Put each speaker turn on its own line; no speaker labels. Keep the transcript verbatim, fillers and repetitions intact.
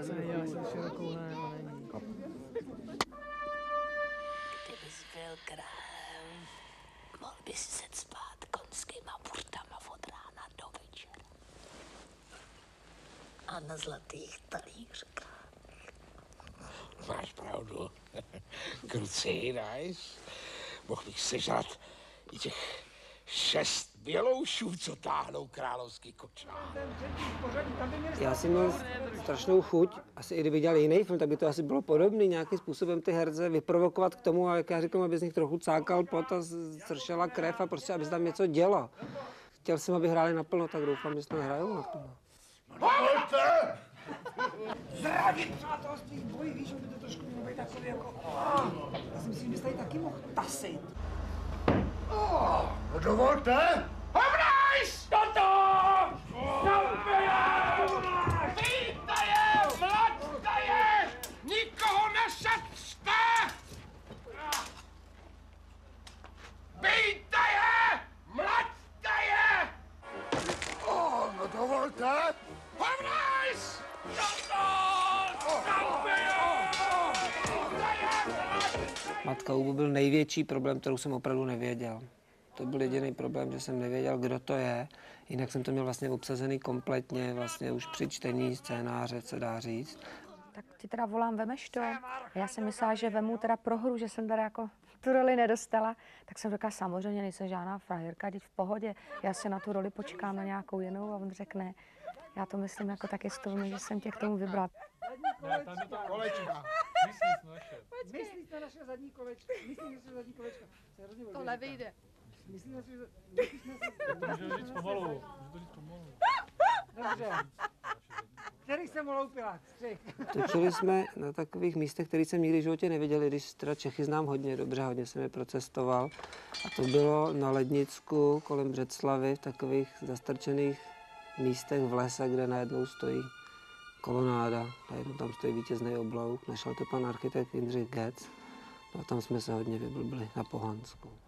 se nedělá si širokou, ne, no není.
Kdybys byl králem, mohl bys se spát konskýma burtama od rána do večera. A na zlatých talířkách.
Máš pravdu. Kruci, nice. Mohl bych sežrat i těch šest běloušů, co táhnou královský kočár.
Já jsem měl strašnou chuť, asi i kdyby dělal jiný film, tak by to asi bylo podobný, nějakým způsobem ty herce vyprovokovat k tomu, a jak já říkám, aby z nich trochu cákal pot a zršela krev a prostě, aby se tam něco dělo. Chtěl jsem, aby hráli naplno, tak doufám, že se tam hrajou naplno.
Pojďte!
Zradit přátelství v boji, víš, že by to trošku mělo být takový jako... Já si myslím, že jste tady taky mohl tasit.
No dovolte! Hovnajs! Toto! Víte je! Mlaďte je! Nikoho nešetřte! Bijte je! Mlaďte je! Oh, no dovolte! Hovnajs! Toto!
Matka Ubu byl největší problém, kterou jsem opravdu nevěděl. To byl jediný problém, že jsem nevěděl, kdo to je. Jinak jsem to měl vlastně obsazený kompletně, vlastně už při čtení scénáře, se dá říct.
Tak ti teda volám, vemeš to? Já jsem myslela, že vemu teda pro hru, že jsem teda jako tu roli nedostala. Tak jsem řekla, samozřejmě nejsem žádná frajerka, jdi v pohodě. Já si na tu roli počkám na nějakou jinou a on řekne, já to myslím jako taky stovně, že jsem tě k tomu vybral.
Ne, tam je to kolečka. Myslíš na naše.
Myslíš na naše zadní kolečko. Myslíš na naše zadní kolečko.
To nevyjde.
Myslíš na naše
To můžu říct pomalu. Můžu to říct pomalu.
Dobře. Kterých jsem oloupila? Střih.
Točili jsme na takových místech, které jsem nikdy v životě neviděl, když teda Čechy znám hodně dobře, hodně jsem je procestoval. A to bylo na Lednicku kolem Břeclavy v takových zastrčených místech v lese, kde najednou stojí kolonáda, najednou tam stojí vítězný oblouk, našel to pan architekt Jindřich Getz, no a tam jsme se hodně vyblbli na Pohansku.